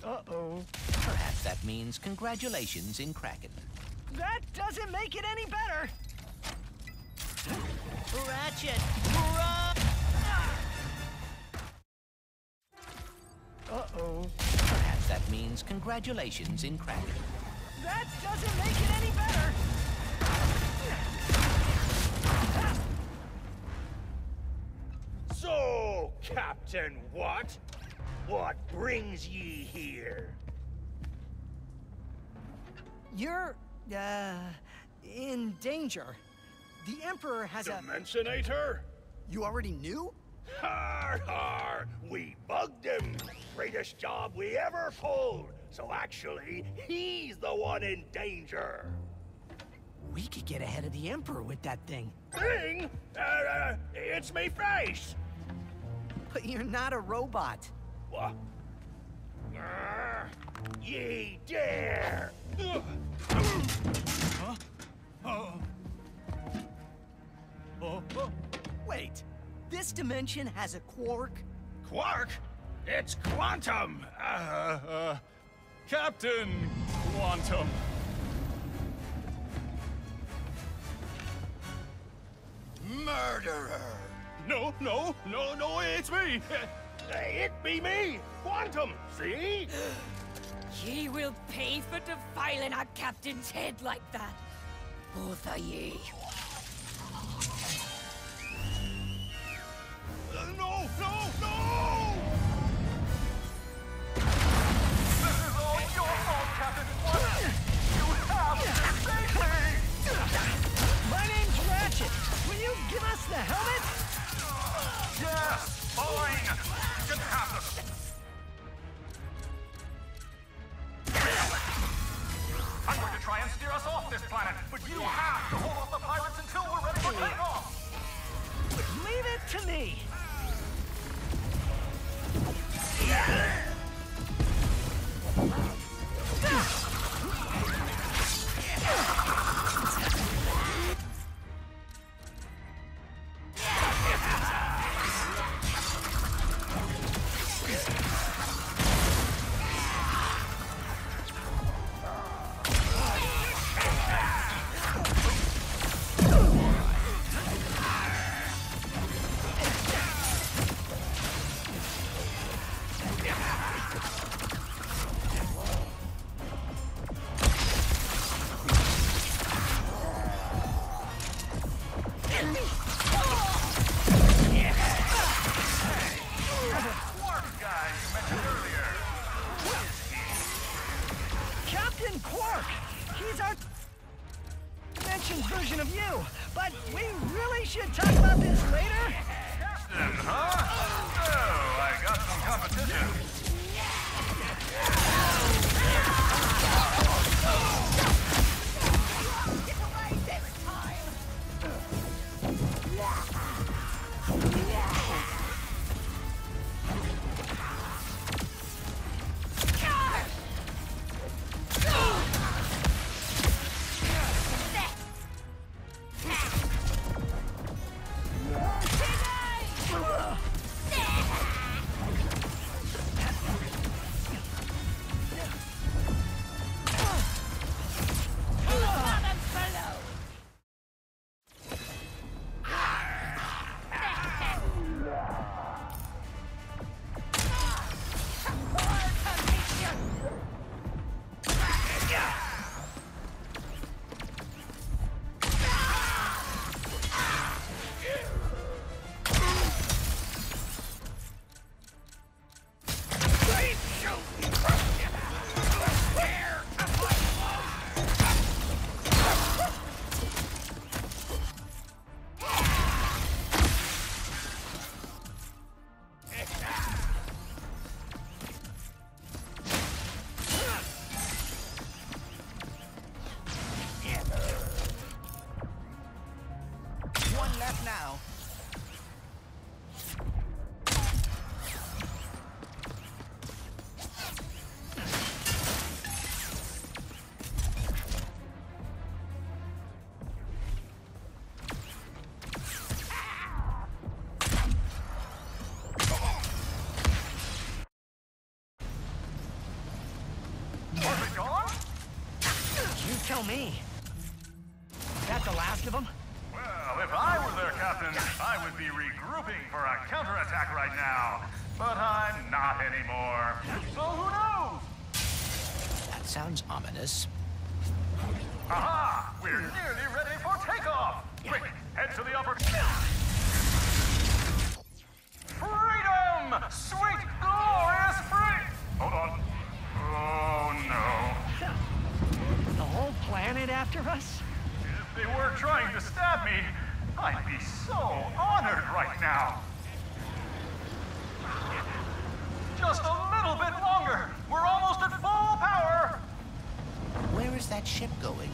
Uh-oh. Perhaps that means congratulations in Kraken. That doesn't make it any better. Ratchet, run! Uh-oh. Perhaps that means congratulations in Kraken. That doesn't make it any better. So, Captain What? What brings ye here? You're, in danger. The Emperor has Dimensionator? You already knew? Har har! We bugged him! Greatest job we ever pulled! So actually, he's the one in danger! We could get ahead of the Emperor with that thing. Thing? It's me face! But you're not a robot. What? Ye dare! Wait, this dimension has a quark? Quark? It's quantum! Captain Quantum. Murderer! No, it's me. It be me! Quantum, see? Ye will pay for defiling our captain's head like that. Both of ye. No! This is all your fault, Captain Quantum! You have to save me! My name's Ratchet. Will you give us the helmet? Yes, fine! You can have them! I'm going to try and steer us off this planet, but you have to hold off the pirates until we're ready for takeoff! Leave it to me. Captain Quark! He's our dimension's version of you. But we really should talk about this later. Captain, huh? Oh, I got some competition. Was it gone? You tell me. Is that the last of them? Well, if I were their captain, I would be regrouping for a counterattack right now. But I'm not anymore. So who knows? That sounds ominous. Aha! We're nearly ready for takeoff! Quick, head to the upper... Freedom! Sweet, glorious freedom! Hold on. Oh, no. The whole planet after us? If they were trying to stab me, I'd be so honored right now. Just a little bit longer. We're almost at full power. Where is that ship going?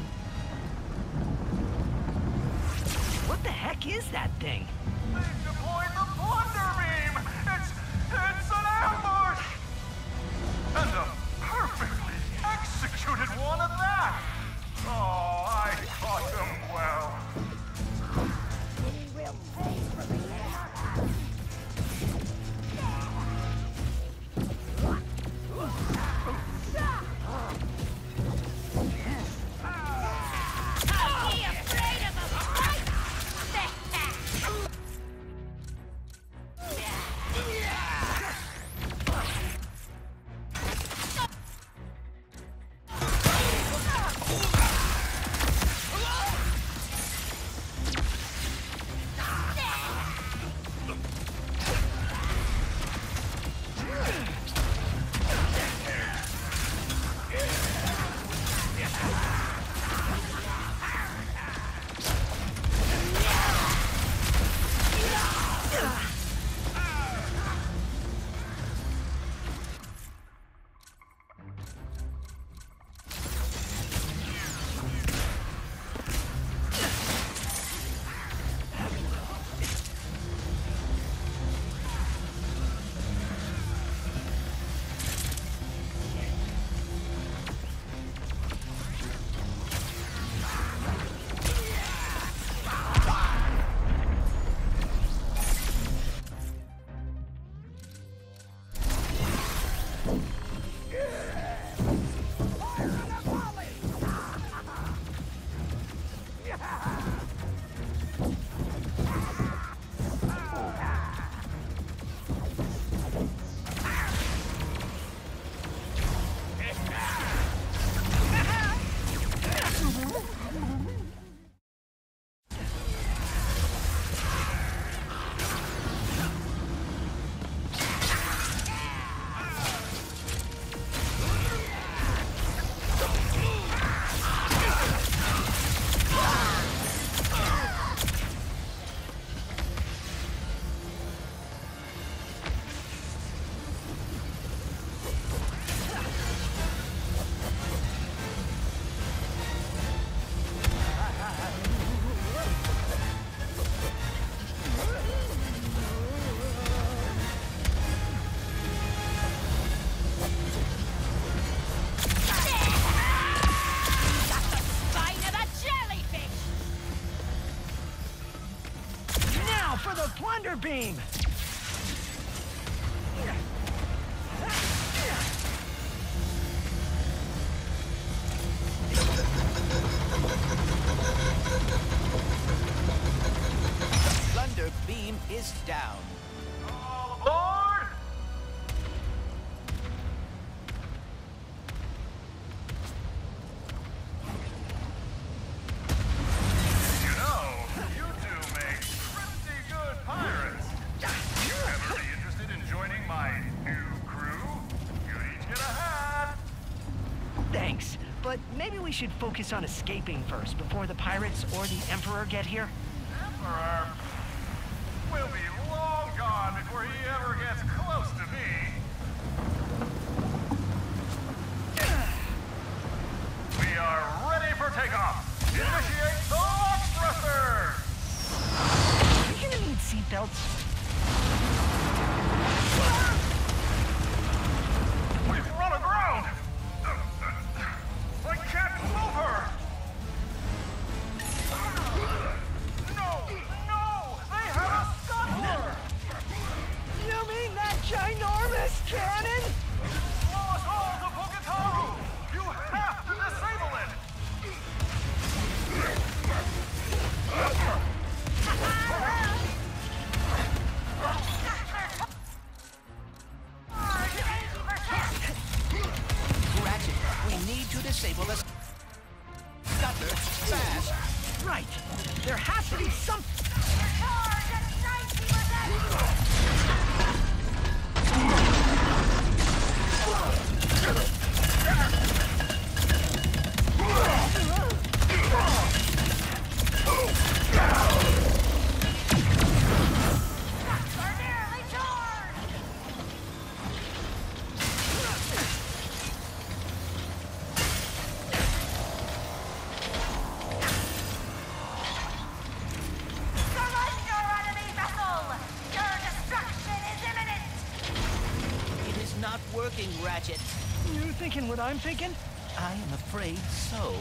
What the heck is that thing? They've deployed the Plunder Beam. It's an ambush. And a perfectly executed one at that. Oh, I fought them well. We will pay for the Plunder Beam! Plunder Beam is down. All aboard! You know, you two make pretty good pirates. You ever be interested in joining my new crew? You'd each get a hat. Thanks, but maybe we should focus on escaping first before the pirates or the Emperor get here. Emperor will be long gone before he ever gets close to me. We are ready for takeoff. Initiate the launch thruster! Are we gonna need seatbelts? We've run aground! I can't move her! No! They have a scuttler! You mean that ginormous cannon? Blow us all to Puketaru! You disable the stutter fast. Right. There has to be some... Not working, Ratchet. You thinking what I'm thinking? I am afraid so.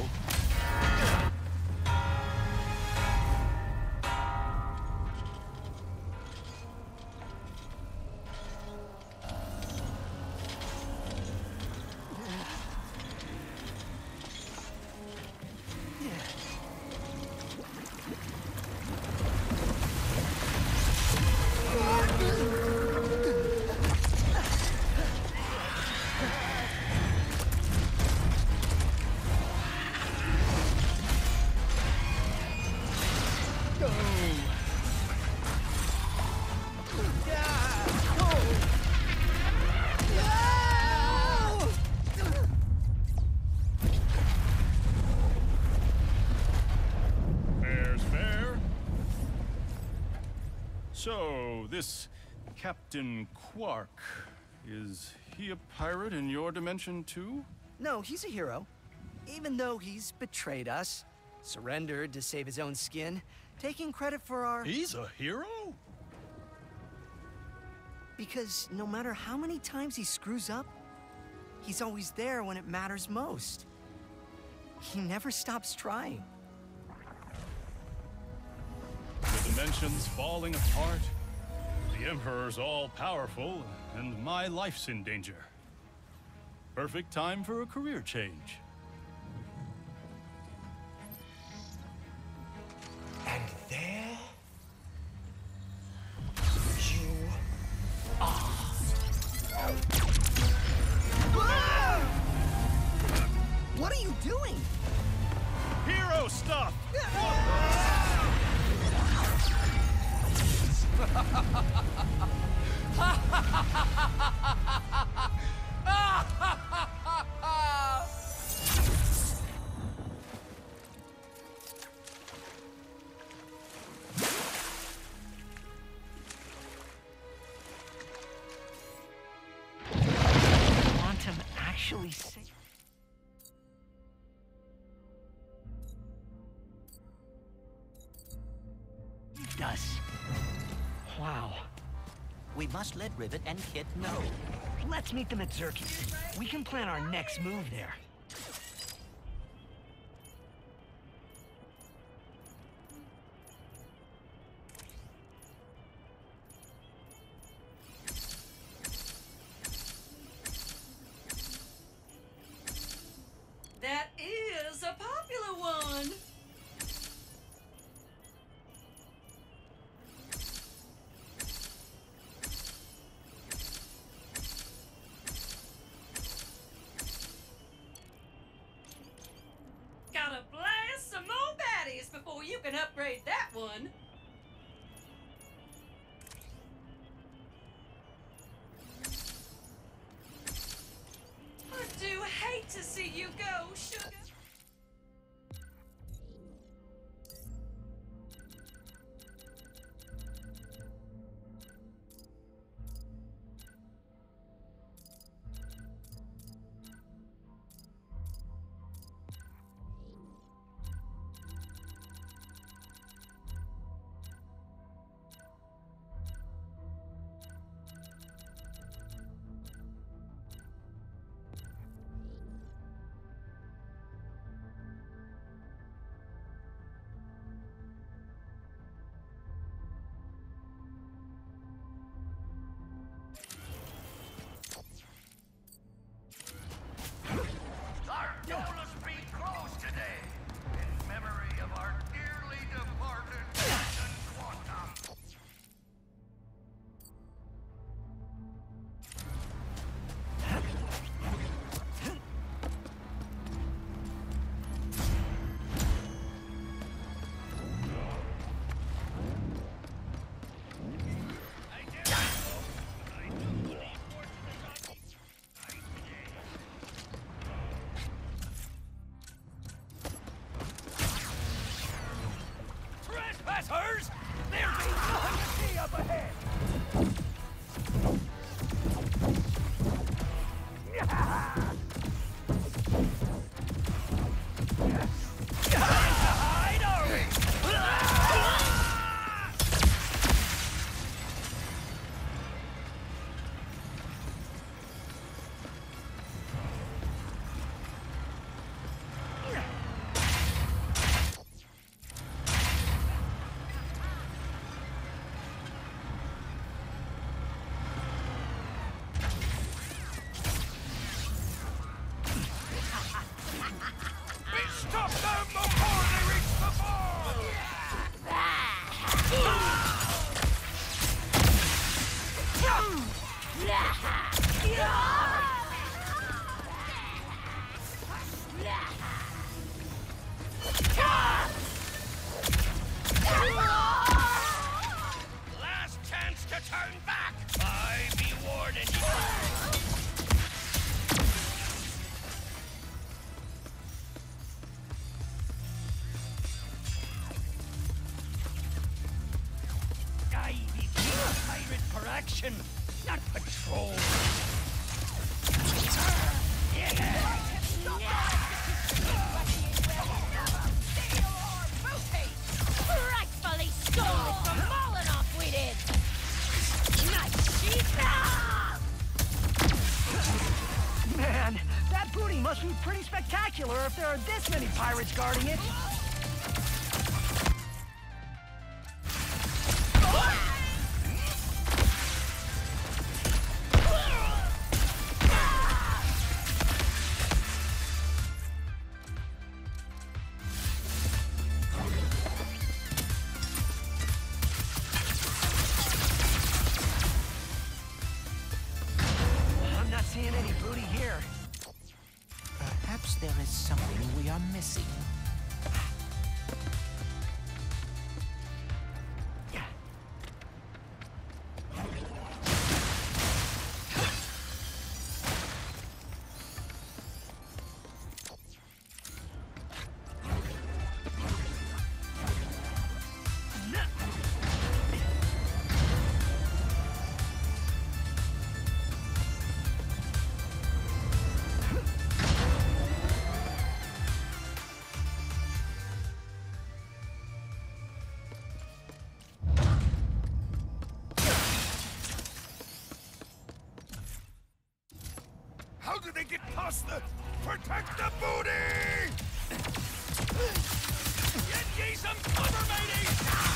So, this Captain Quark, is he a pirate in your dimension too? No, he's a hero. Even though he's betrayed us, surrendered to save his own skin, taking credit for our... He's a hero? Because no matter how many times he screws up, he's always there when it matters most. He never stops trying. The dimension's falling apart. The Emperor's all-powerful, and my life's in danger. Perfect time for a career change. And there you are. What are you doing? Hero stuff! Quantum actually saved us. Wow. We must let Rivet and Kit know. Let's meet them at Xerxes. We can plan our next move there. That is a popular one. Gotta blast some more baddies before you can upgrade that one. I do hate to see you go, sugar. sirs! There'll be nothing to see up ahead! Hide, are we? Stop them before they reach the bar! Last chance to turn back! I be warning you! I be pirate for action, not patrol. Rightfully stole from Molotov, we did! Nice sheep! Man, that booty must be pretty spectacular if there are this many pirates guarding it. I'm not seeing any booty here. Perhaps there is something we are missing. How did they get past the... Protect the booty! Get ye some cover, mateys!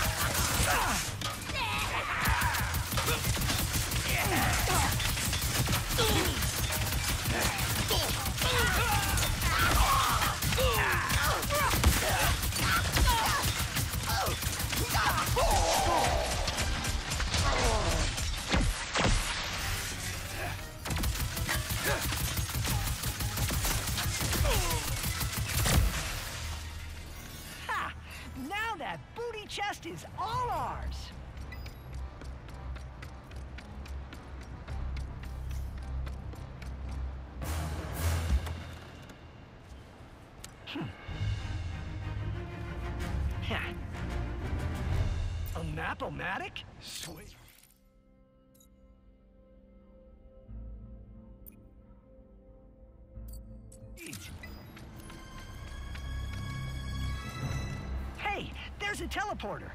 Ha! Now that booty chest is all ours. Ha. A map-o-matic? Sweet. Hey, there's a teleporter.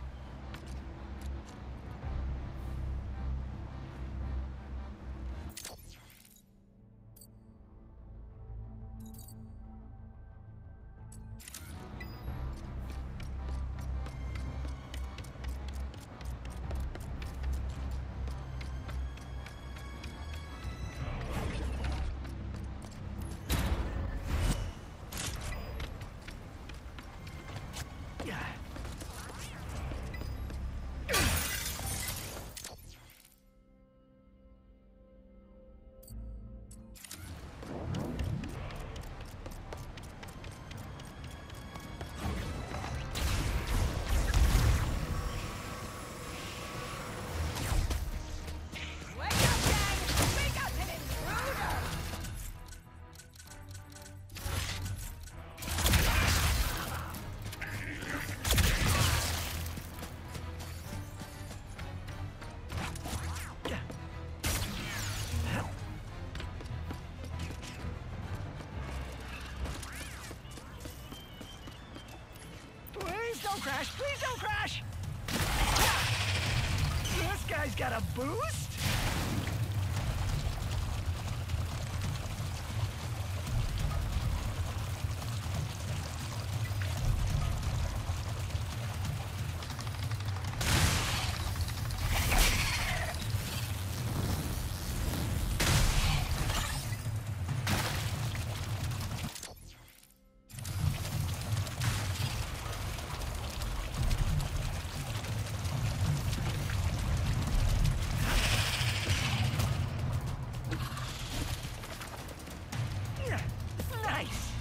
don't crash! Please don't crash! This guy's got a boost? Nice!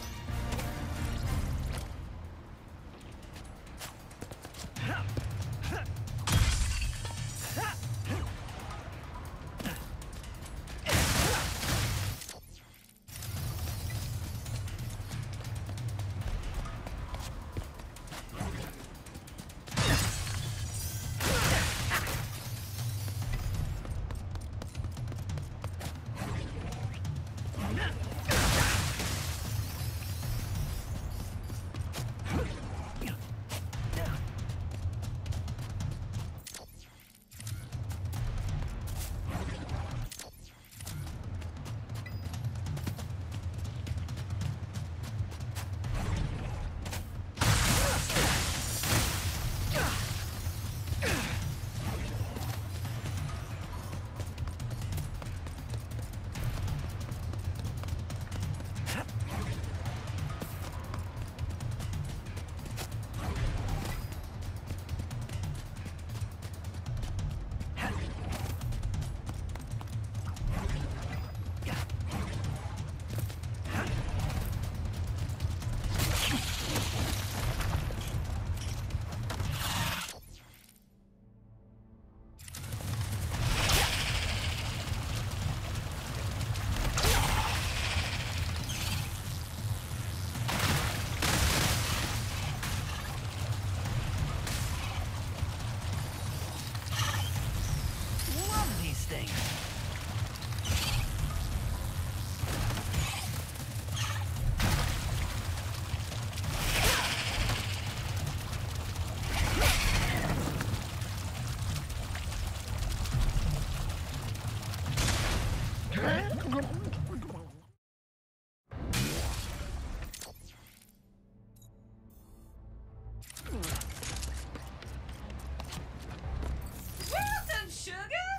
Welcome, sugar!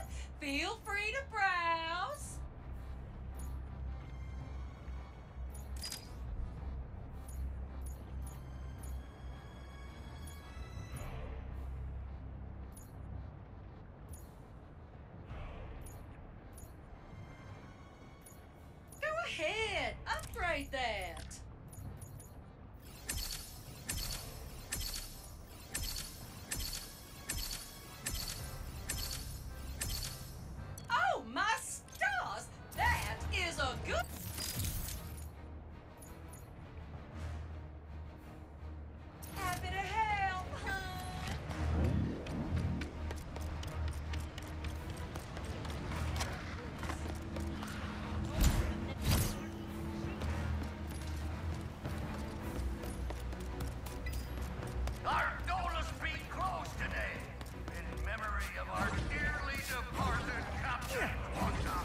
Feel free to browse. Go ahead, upgrade that. Oh, my stars! That is a good... Happy to help, hon. Our doors be closed today, in memory of our dearly departed Captain Wanda.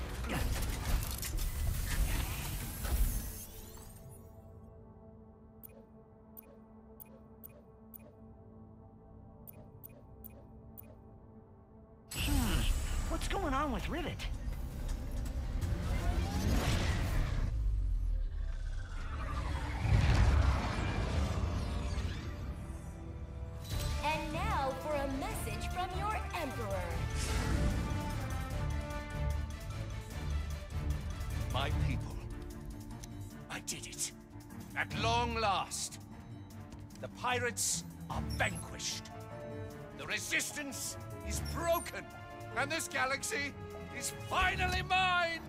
What's going on with Rivet? And now for a message from your Emperor. My people, I did it. At long last, the pirates are vanquished. The resistance is broken, and this galaxy is finally mine!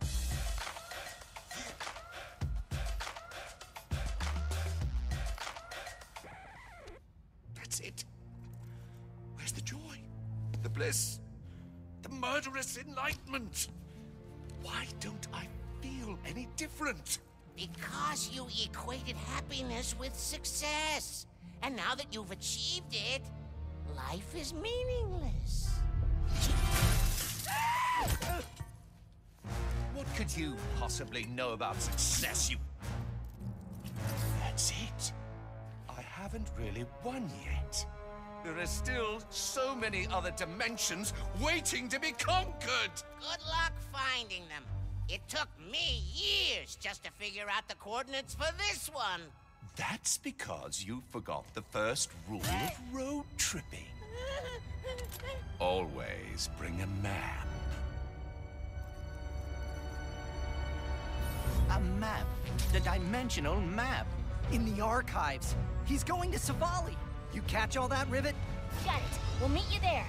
That's it. Where's the joy? The bliss? The murderous enlightenment? Why don't I feel any different? Because you equated happiness with success. And now that you've achieved it, life is meaningless. What could you possibly know about success, you... That's it. I haven't really won yet. There are still so many other dimensions waiting to be conquered. Good luck finding them. It took me years just to figure out the coordinates for this one. That's because you forgot the first rule of road tripping. Always bring a map. A map. The dimensional map. In the archives. He's going to Savali. You catch all that, Rivet? Got it. We'll meet you there.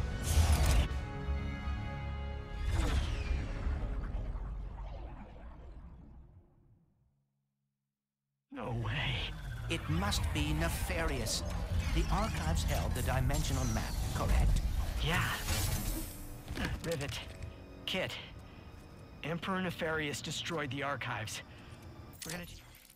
No way. It must be nefarious. The archives held the dimensional map, correct? Yeah. Rivet. Kit. Emperor Nefarious destroyed the archives. We're gonna...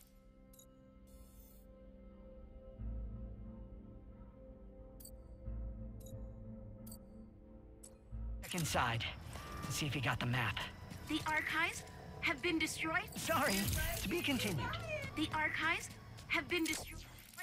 check inside and see if he got the map. The archives have been destroyed? Sorry, to be continued. The archives have been destroyed?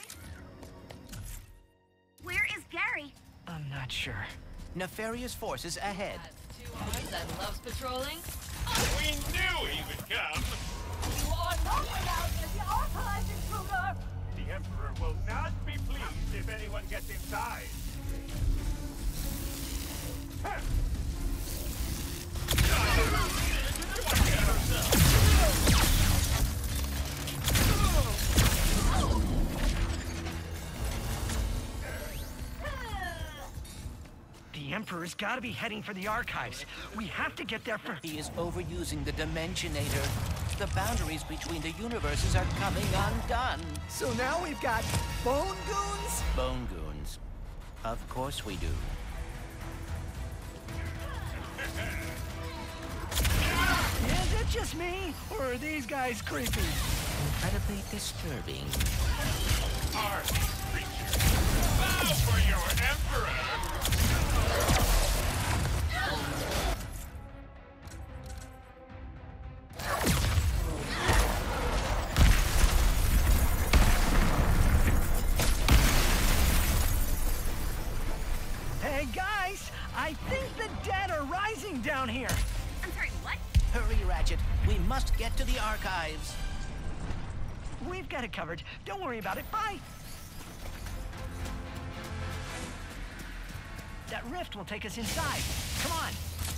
Where is Gary? I'm not sure. Nefarious forces ahead. Two arms that loves patrolling. We knew he would come! You are not allowed in the archives, intruder! The Emperor will not be pleased if anyone gets inside. The Emperor's gotta be heading for the archives. We have to get there first. He is overusing the Dimensionator. The boundaries between the universes are coming undone. So now we've got Bone Goons? Bone Goons. Of course we do. Is it just me, or are these guys creepy? Incredibly disturbing. Are these creatures? Bow for your Emperor! Hey guys, I think the dead are rising down here. I'm sorry, what? Hurry, Ratchet. We must get to the archives. We've got it covered. Don't worry about it. Bye. That rift will take us inside. Come on.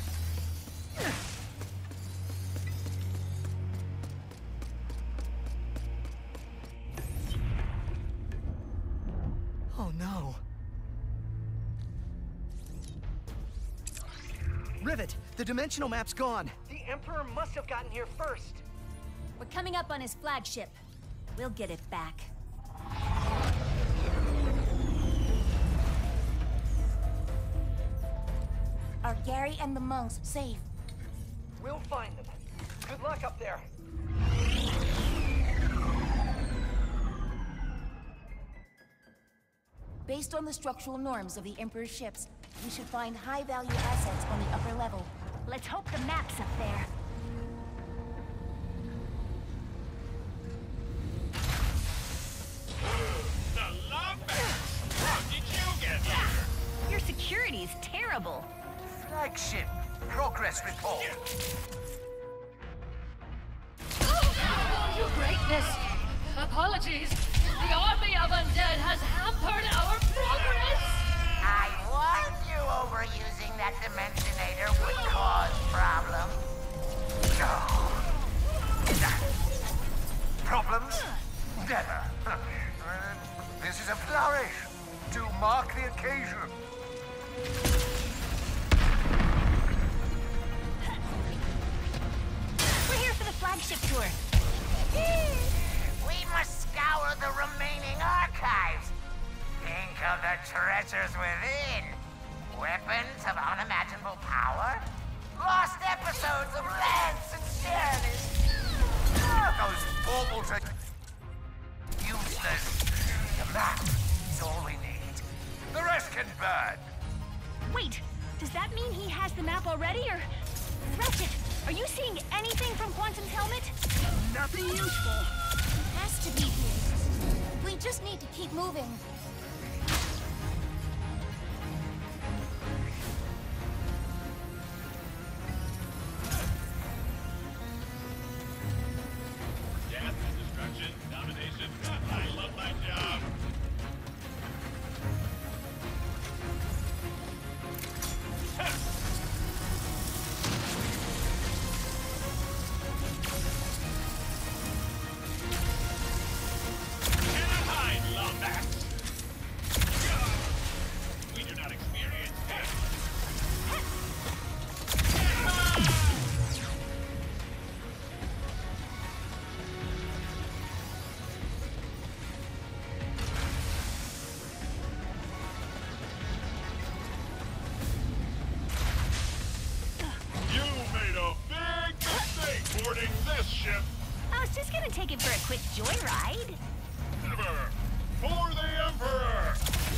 Oh no. Rivet, the dimensional map's gone. The Emperor must have gotten here first. We're coming up on his flagship. We'll get it back. Are Gary and the monks safe? We'll find them. Good luck up there. Based on the structural norms of the Emperor's ships, we should find high-value assets on the upper level. Let's hope the map's up there. The Lombax! How did you get here? Your security is terrible. Flagship, progress report. Your greatness! Apologies! The army of undead has hampered our progress! I warned you overusing that Dimensionator would cause problems. Problems? Never. This is a flourish to mark the occasion. We're here for the flagship tour. We must scour the remaining archives. Think of the treasures within. Weapons of unimaginable power. Lost episodes of Lance and Shirley. Those baubles are useless. The map second bird. Wait, does that mean he has the map already, or... Ratchet, are you seeing anything from Quantum's helmet? Nothing useful. He has to be here. We just need to keep moving. Death, destruction, domination. I love my job. Cannot hide, Lombax. We do not experience death. You made a big mistake boarding this ship. I was just gonna take it for a quick joyride. Never. For the Emperor!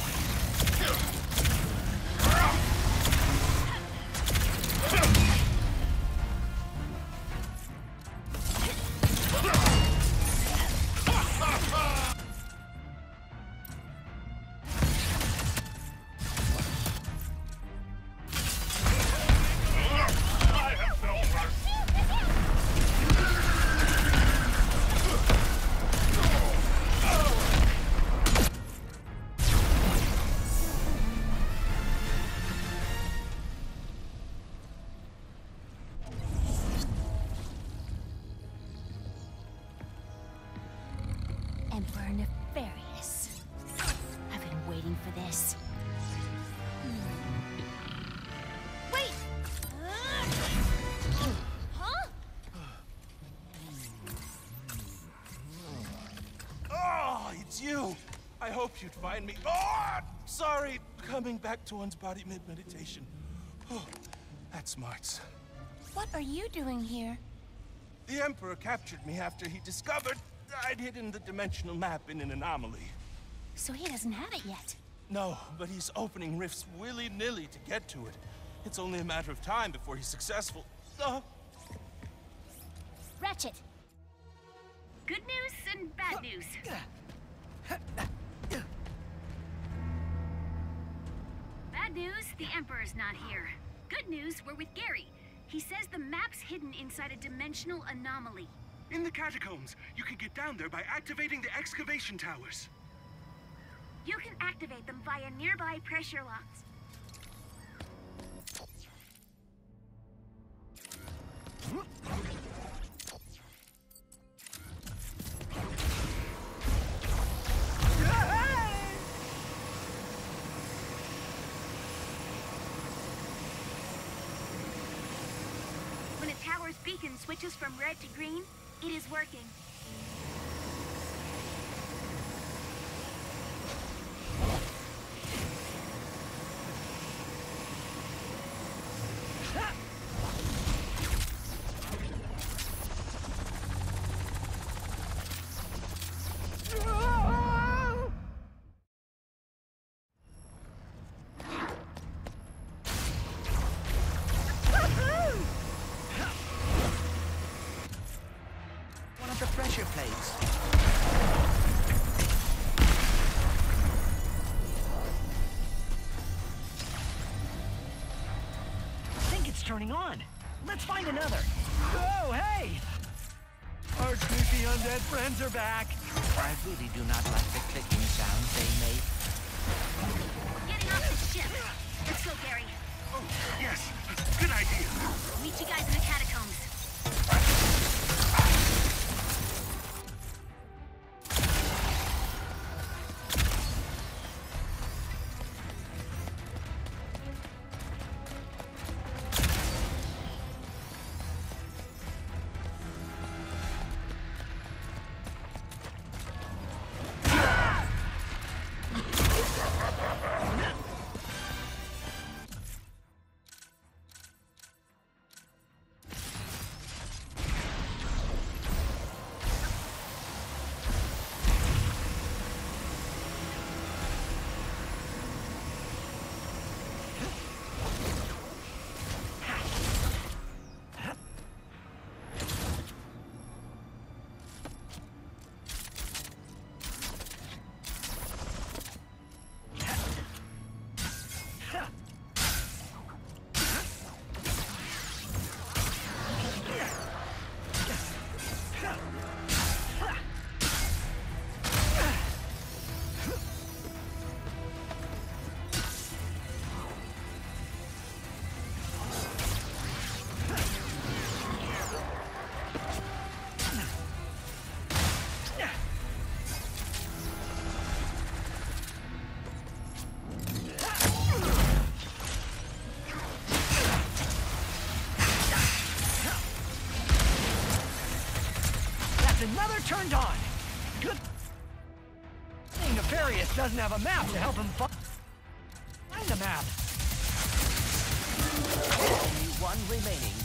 I have felt worse. Emperor Nefarious. I've been waiting for this. Wait! Huh? Oh, it's you! I hoped you'd find me. Oh, sorry, coming back to one's body mid-meditation. Oh, that's smarts. What are you doing here? The Emperor captured me after he discovered I'd hidden the dimensional map in an anomaly. So he doesn't have it yet. No, but he's opening rifts willy-nilly to get to it. It's only a matter of time before he's successful. Ratchet. Good news and bad news. Bad news, the Emperor's not here. Good news, we're with Gary. He says the map's hidden inside a dimensional anomaly. In the catacombs, you can get down there by activating the excavation towers. You can activate them via nearby pressure locks. When a tower's beacon switches from red to green, it is working. One of the pressure plates. I think it's turning on. Let's find another. Oh, hey! Our creepy undead friends are back. I really do not like the clicking sounds they make. Getting off the ship. Let's go, Gary. Oh, yes. Good idea. Meet you guys in the catacombs. another turned on. Good thing Nefarious doesn't have a map to help him find the map. Only one remaining.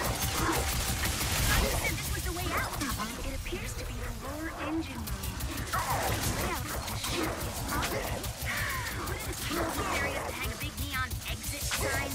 I said this was the way out. It appears to be the lower engine room. The layout of the ship is odd. Wouldn't it be hilarious to hang a big neon exit sign?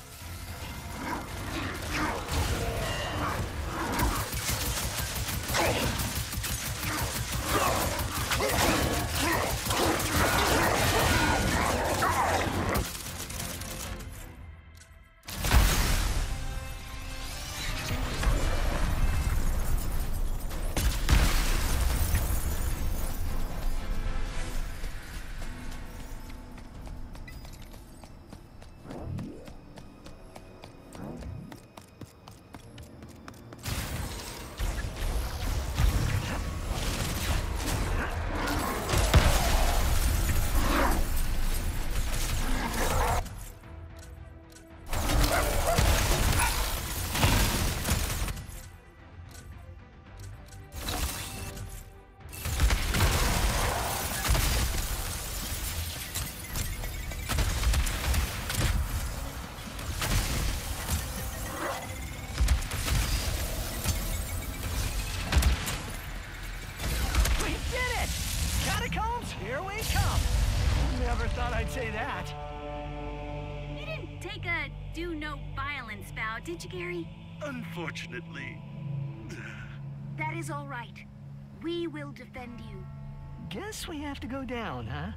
Here we come! Never thought I'd say that. You didn't take a do no violence vow, did you, Gary? Unfortunately. That is all right. We will defend you. Guess we have to go down, huh?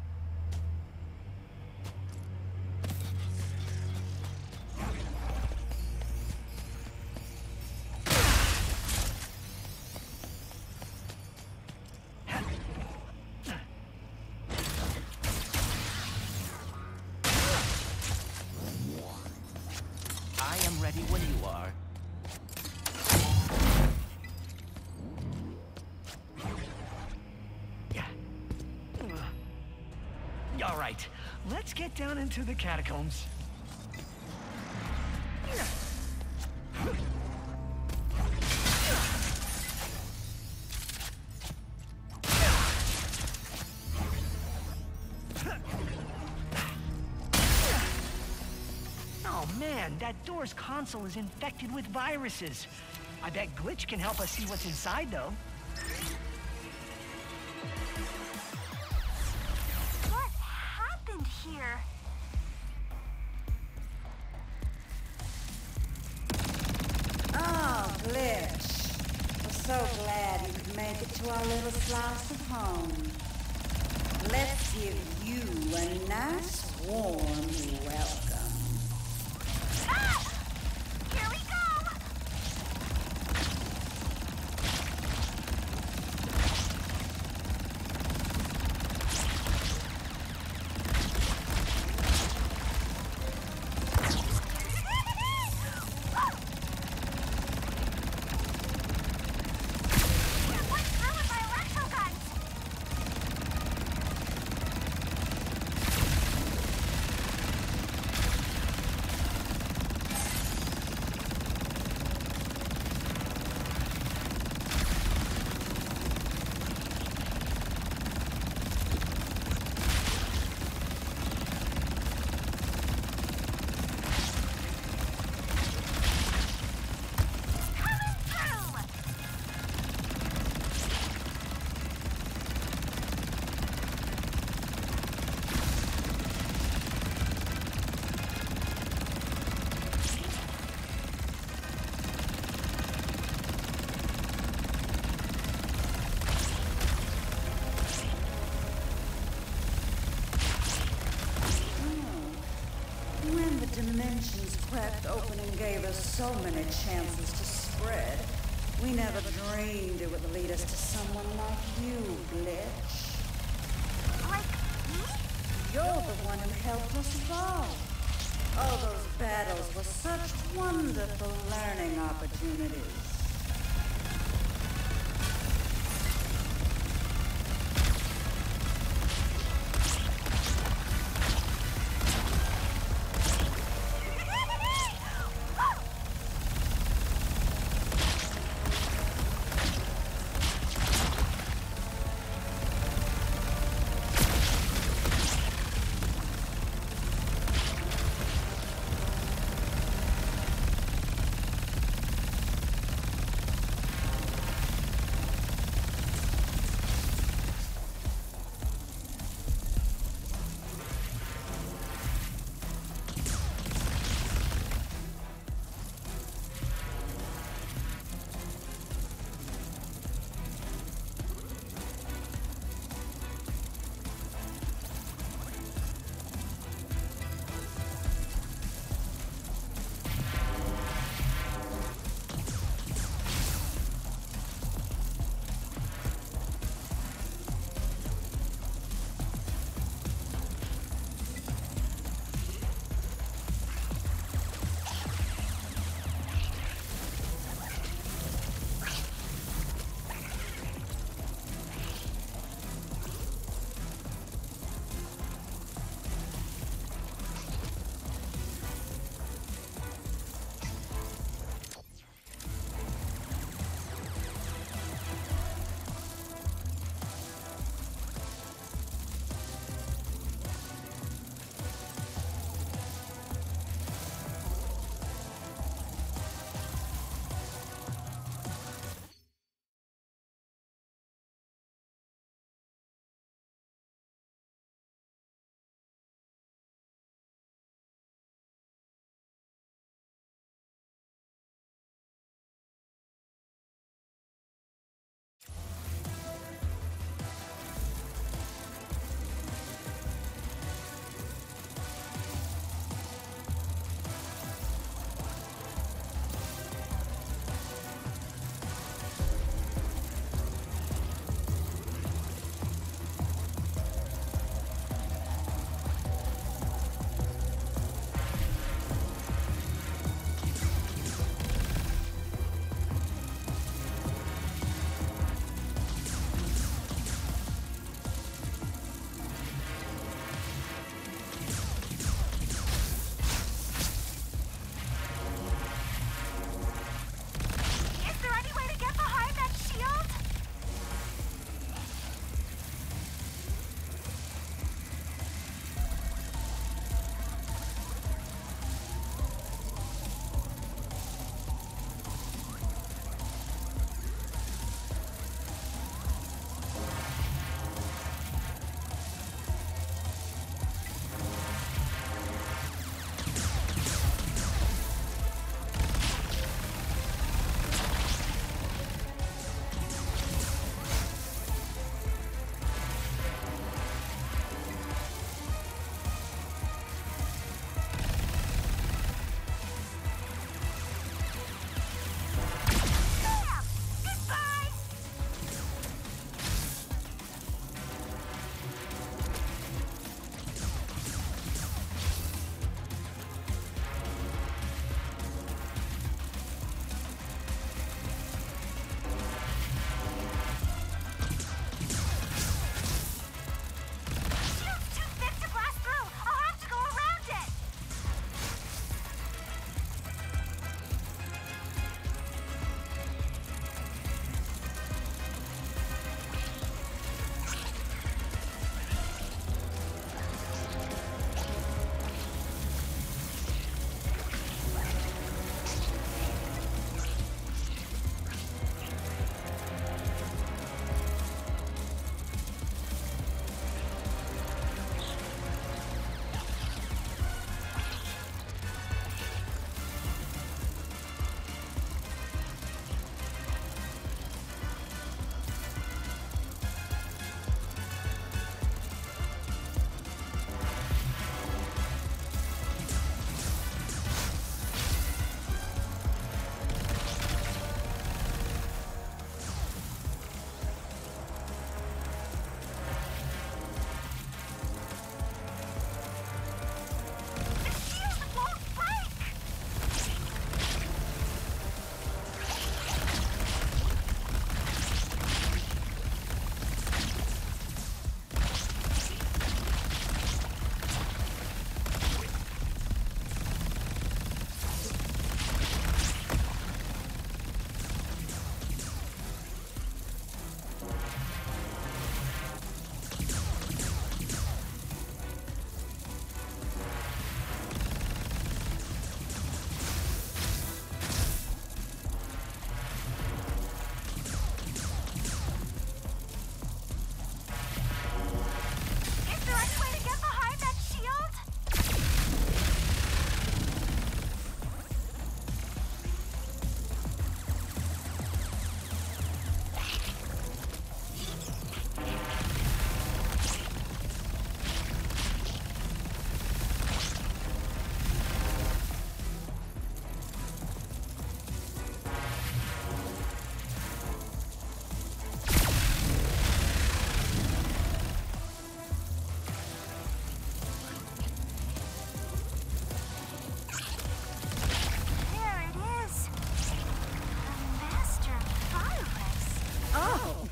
I am ready when you are. All right, let's get down into the catacombs. Oh man, that door's console is infected with viruses. I bet Glitch can help us see what's inside, though. What happened here? Oh, Glitch. We're so glad you could make it to our little slice of home. Let's give you a nice, warm welcome. Ah! Here we go! What's through with my electro guns? When the dimensions cracked open and gave us so many chances to spread, we never dreamed it would lead us to someone like you, Glitch. Like me? You're the one who helped us evolve. All those battles were such wonderful learning opportunities.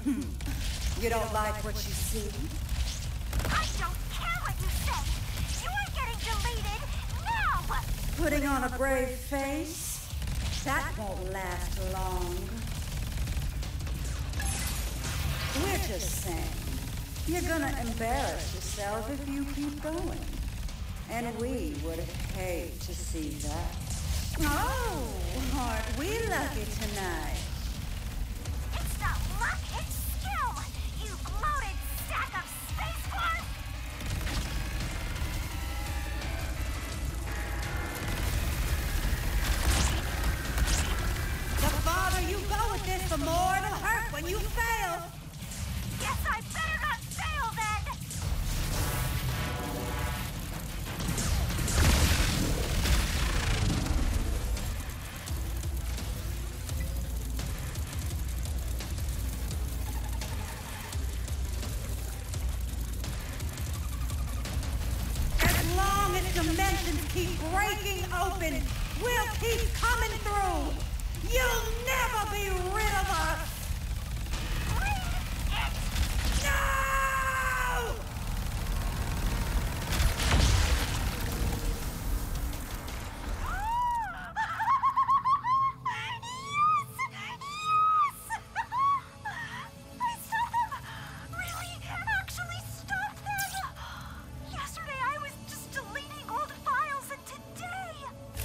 You don't like what you see? I don't care what you say! You're getting deleted now! Putting on a brave face? That won't last long. We're just saying, you're gonna embarrass yourself if you keep going. And we would hate to see that. Oh, aren't we lucky tonight? It's not luck, it's skill! You bloated sack of space porn! The farther you go with this, the more it'll hurt when you fail. Guess I better not fail then! As long as dimensions keep breaking open, we'll keep coming through. You'll never be rid of us. No! I saw them! Really? Actually stopped them! Yesterday I was just deleting old files, and today...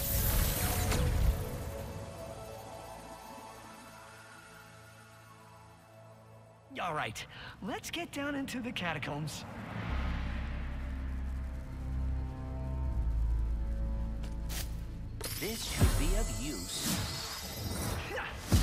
All right, let's get down into the catacombs. This should be of use.